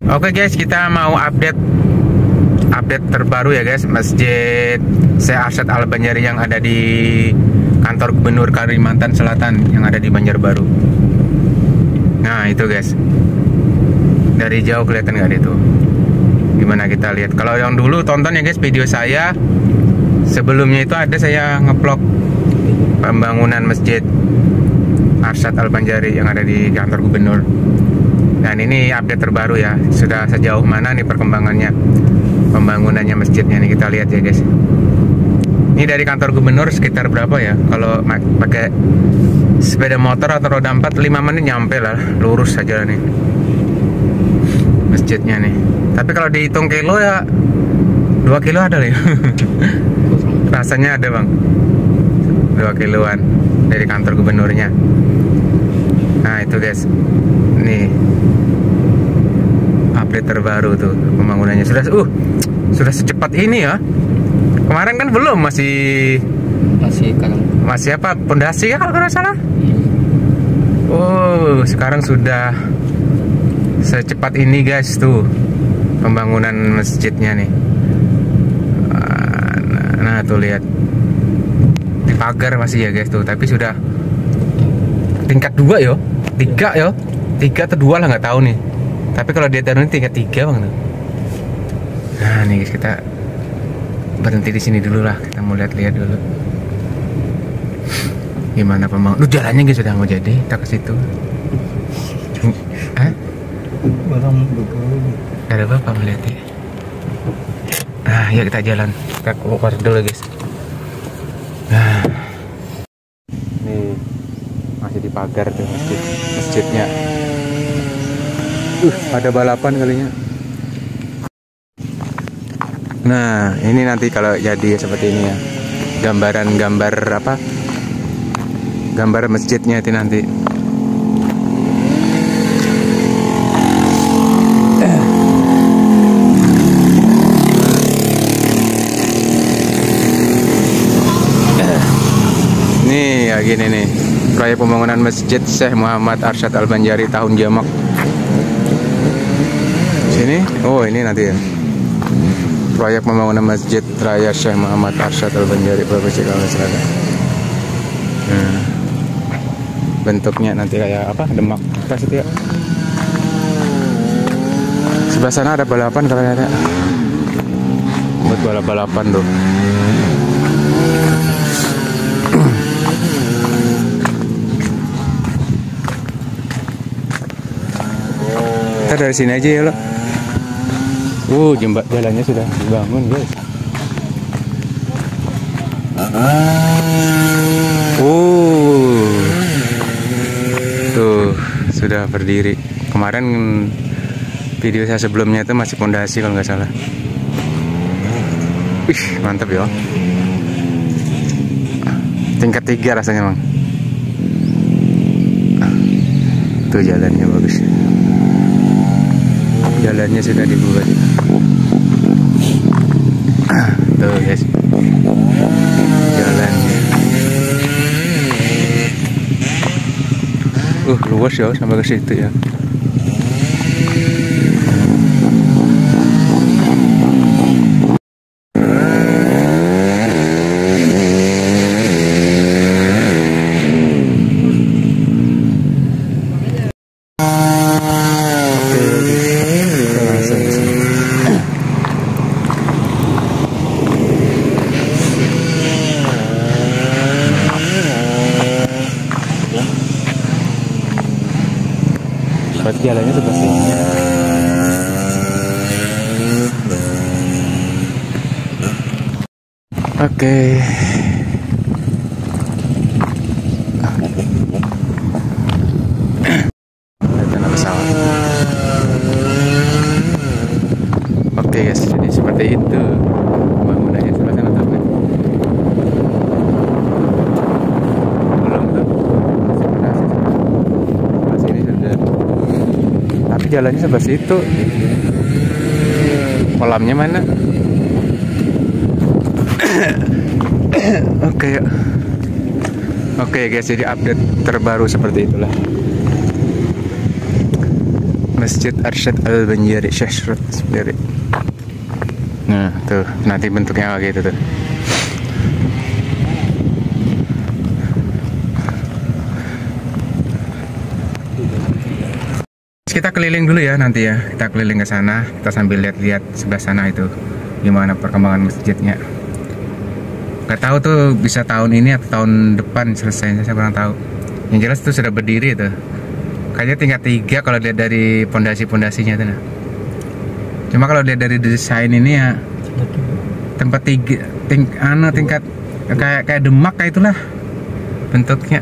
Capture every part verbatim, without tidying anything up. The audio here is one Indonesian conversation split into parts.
Oke guys, kita mau update update terbaru ya guys, Masjid Syekh Arsyad Al-Banjari yang ada di kantor Gubernur Kalimantan Selatan yang ada di Banjarbaru. Nah itu guys, dari jauh kelihatan nggak itu? Gimana kita lihat? Kalau yang dulu tonton ya guys video saya sebelumnya, itu ada saya ngeplok pembangunan Masjid Arsyad Al-Banjari yang ada di kantor Gubernur. Dan ini update terbaru ya, sudah sejauh mana nih perkembangannya pembangunannya masjidnya nih, kita lihat ya guys. Ini dari kantor Gubernur sekitar berapa ya, kalau pakai sepeda motor atau roda empat lima menit nyampe lah, lurus saja nih masjidnya nih. Tapi kalau dihitung kilo ya dua kilo ada lah ya. Rasanya ada bang, dua kiloan dari kantor gubernurnya. Nah itu guys, nih update terbaru tuh pembangunannya sudah uh sudah secepat ini ya. Kemarin kan belum, masih masih kan masih apa pondasi ya kalau nggak salah. Oh sekarang sudah secepat ini guys tuh pembangunan masjidnya nih. Nah, nah tuh lihat di pagar masih ya guys tuh, tapi sudah tingkat dua yo, tiga yo, tiga atau dua lah nggak tahu nih. Tapi kalau dia taruh ini tingkat tiga bang tuh. Nah nih guys, kita berhenti di sini dulu lah, kita mau lihat-lihat dulu gimana pembangunan. Lu jalannya guys sudah mau jadi, kita ke situ. Hah? barang berburu. Ada apa melihat ya? Nah ya kita jalan, kita keluar dulu guys. Nah nih masih di pagar tuh masjid, masjidnya. Uh, ada balapan kalinya. Nah, ini nanti kalau jadi seperti ini ya. Gambaran gambar apa? Gambar masjidnya itu nanti. Nih, ya gini nih. Proyek pembangunan Masjid Syekh Muhammad Arsyad Al-Banjari tahun jamak. Sini, oh ini nanti ya. Proyek pembangunan Masjid Raya Syekh Muhammad Arsyad Al-Banjari Provinsi Kalimantan Selatan. Nah, bentuknya nanti kayak apa? Demak apa itu ya? Sebelah sana ada balapan kalau ada. Buat balap-balapan tuh. Kita dari sini aja ya lo. Uh, jembat jalannya sudah dibangun guys. Uh, tuh sudah berdiri. Kemarin video saya sebelumnya itu masih pondasi kalau nggak salah. Wih, mantap ya. Tingkat tiga rasanya bang. Tuh jalannya bagus. Jalannya sudah dibuat. Tuh guys, jalannya. Uh luas ya sampai ke situ ya. Buat jalannya sebelah sini. Oke. Ada pesawat. Oke guys, jadi seperti itu bangunannya sebelah sana tuh. Belum tuh. Masih ini sudah. Tapi jalannya sebelah situ. Kolamnya mana? Oke. Oke guys, jadi update terbaru seperti itulah. Masjid Arsyad Al-Banjari, Syekh Al-Banjari. Nah tuh nanti bentuknya kayak gitu tuh. Kita keliling dulu ya nanti ya, kita keliling ke sana, kita sambil lihat-lihat sebelah sana itu gimana perkembangan masjidnya. Gak tahu tuh bisa tahun ini atau tahun depan selesainya, saya kurang tahu. Yang jelas tuh sudah berdiri tuh, kayaknya tingkat tiga kalau lihat dari pondasi-pondasinya tuh. Nah. Cuma kalau lihat dari desain ini ya tempat tiga, ting, anu tingkat kayak kayak Demak kayak itulah bentuknya.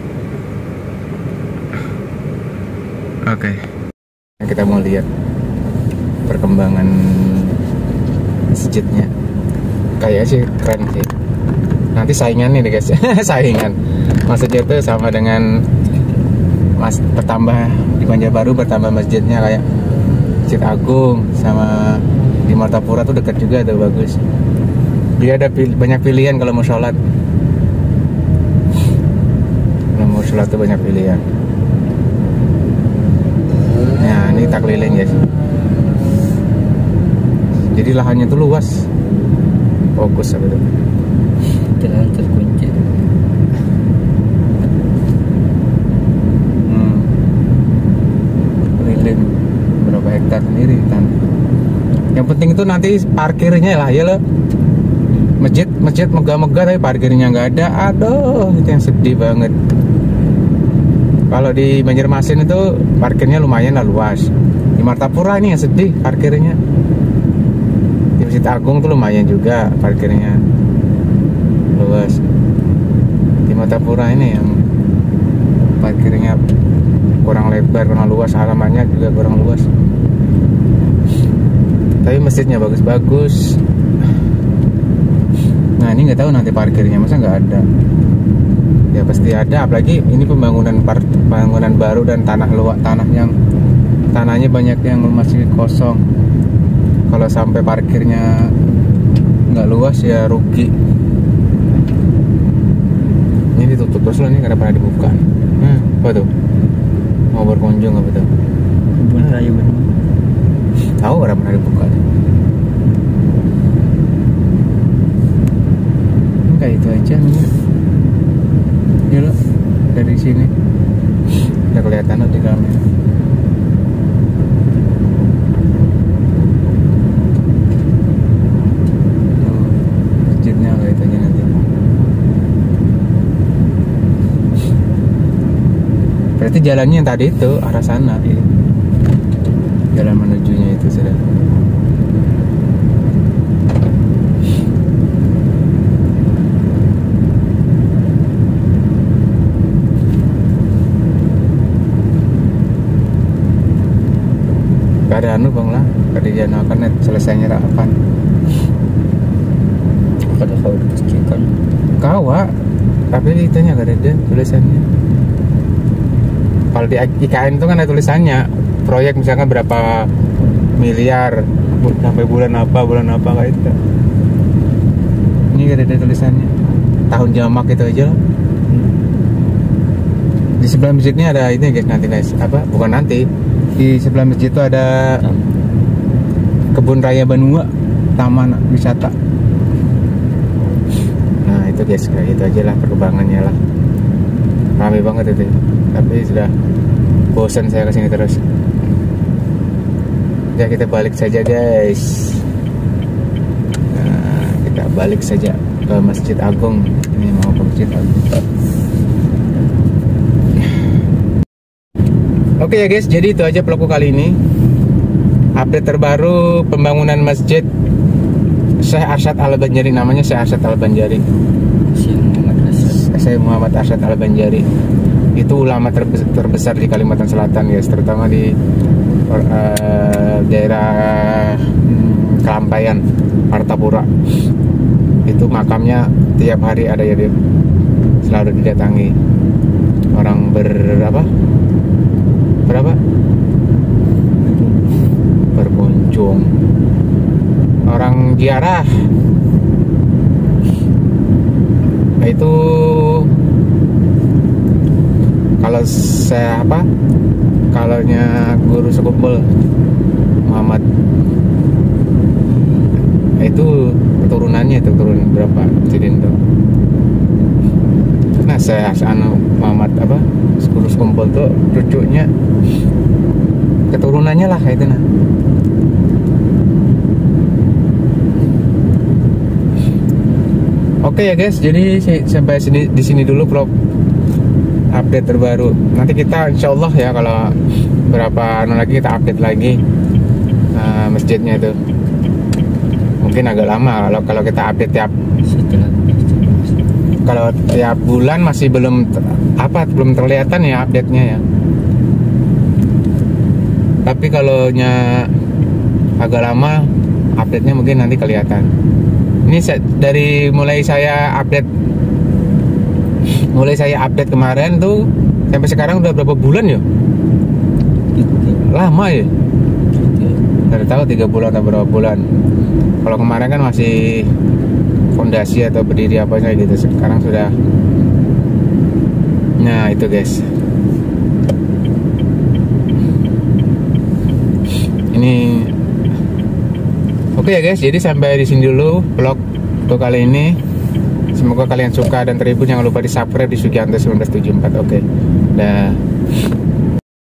Oke. Okay. Kita mau lihat perkembangan masjidnya. Kayaknya sih keren sih. Nanti saingan nih guys. Saingan. Maksudnya itu sama dengan mas bertambah di Banjarbaru, bertambah masjidnya kayak Masjid Agung sama di Martapura tuh dekat juga tuh, bagus. Dia ada pil banyak pilihan kalau mau sholat. Kalau mau sholat tuh banyak pilihan. Nah ini tak keliling guys. Jadi lahannya tuh luas. Fokus apa itu? Jalan terkunci. Hmm. Keliling berapa hektar sendiri kan? Yang penting itu nanti parkirnya lah ya lo. Masjid masjid megah-megah tapi parkirnya nggak ada. Aduh itu yang sedih banget. Kalau di Banjarmasin itu parkirnya lumayan lah luas. Di Martapura ini yang sedih parkirnya. Di Masjid Agung tuh lumayan juga parkirnya luas. Di Martapura ini yang parkirnya kurang lebar, kurang luas, halamannya juga kurang luas. Tapi masjidnya bagus-bagus. Nah ini nggak tahu nanti parkirnya masa nggak ada. Ya pasti ada, apalagi ini pembangunan pembangunan baru dan tanah luas, tanah yang tanahnya banyak yang masih kosong. Kalau sampai parkirnya nggak luas ya rugi. Ini ditutup terus loh, ini karena pernah dibuka. Hmm, apa tuh? Mau berkunjung apa tuh? Kebun raya Bandung. Tahu karena pernah dibuka. Kayak itu aja nih. Ya lo dari sini udah kelihatan loh di kamera. Oh, masjidnya kayak itu aja nanti. Berarti jalannya yang tadi itu arah sana, ya. Jalan menujunya itu sudah. Ada anu bang lah, kerjaan akan selesainya kapan? Kata kau dipastikan. Kawa, tapi itu nya gak ada tulisannya. Kalau di I K N itu kan ada tulisannya, proyek misalkan berapa miliar, sampai bulan apa, bulan apa kayak itu. Ini gak ada tulisannya. Tahun jamak itu aja lah. Di sebelah masjidnya ada ini guys, nanti guys, apa? Bukan nanti. Di sebelah masjid itu ada kebun raya Banua, taman wisata. Nah itu guys, kayak itu aja lah perkembangannya lah. Ramai banget itu, tapi sudah bosan saya kesini terus. Ya kita balik saja guys. Nah, kita balik saja ke Masjid Agung. Ini mau ke Masjid Agung. Oke ya guys, jadi itu aja vlogku kali ini. Update terbaru pembangunan Masjid Syekh Arsyad Al-Banjari, namanya Syekh Arsyad Al-Banjari. Syekh Muhammad Arsyad. Syekh Muhammad Arsyad Al-Banjari. Itu ulama terbesar, terbesar di Kalimantan Selatan guys, terutama di uh, daerah hmm, Kelampaian, Martapura. Itu makamnya tiap hari ada ya, dia selalu didatangi orang berapa? Berapa? Berkunjung, orang ziarah. Nah itu kalau saya apa? kalaunya guru sekumpul Muhammad itu keturunannya itu turun berapa Cidin tuh. Nah saya anu Muhammad apa guru sekumpul tuh cucunya keturunannya lah itu nah. Oke ya guys, jadi sampai sini di sini dulu vlog update terbaru. Nanti kita insya Allah ya kalau berapa anu lagi kita update lagi uh, masjidnya itu. Mungkin agak lama kalau kalau kita update tiap Setelah kalau tiap bulan masih belum apa belum terlihatan ya update-nya ya. Tapi kalau nya agak lama update-nya mungkin nanti kelihatan. Ini dari mulai saya update mulai saya update kemarin tuh sampai sekarang udah berapa bulan ya? Lama ya? Tidak tahu tiga bulan atau berapa bulan. Kalau kemarin kan masih fondasi atau berdiri apanya gitu. Sekarang sudah. Nah itu guys. Ini oke ya guys. Jadi sampai di sini dulu vlog untuk kali ini. Semoga kalian suka dan terhibur. Jangan lupa di subscribe di Sugianto seribu sembilan ratus tujuh puluh empat. Oke. Dah.